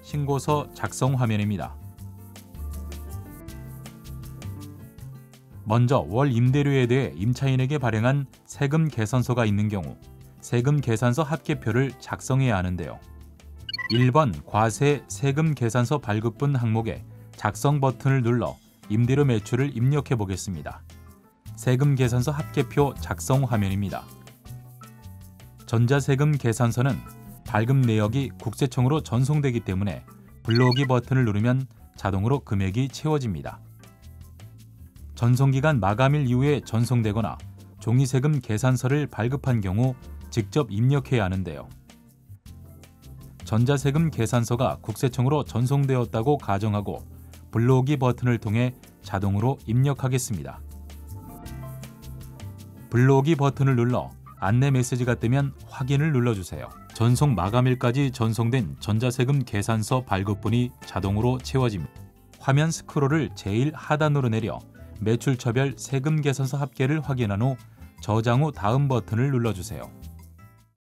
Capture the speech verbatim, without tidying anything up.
신고서 작성 화면입니다. 먼저 월 임대료에 대해 임차인에게 발행한 세금 계산서가 있는 경우 세금 계산서 합계표를 작성해야 하는데요. 일 번 과세 세금 계산서 발급분 항목에 작성 버튼을 눌러 임대료 매출을 입력해 보겠습니다. 세금 계산서 합계표 작성 화면입니다. 전자세금 계산서는 발급 내역이 국세청으로 전송되기 때문에 불러오기 버튼을 누르면 자동으로 금액이 채워집니다. 전송기간 마감일 이후에 전송되거나 종이세금 계산서를 발급한 경우 직접 입력해야 하는데요. 전자세금 계산서가 국세청으로 전송되었다고 가정하고 불러오기 버튼을 통해 자동으로 입력하겠습니다. 불러오기 버튼을 눌러 안내 메시지가 뜨면 확인을 눌러주세요. 전송 마감일까지 전송된 전자세금 계산서 발급분이 자동으로 채워집니다. 화면 스크롤을 제일 하단으로 내려 매출처별 세금 계산서 합계를 확인한 후 저장 후 다음 버튼을 눌러주세요.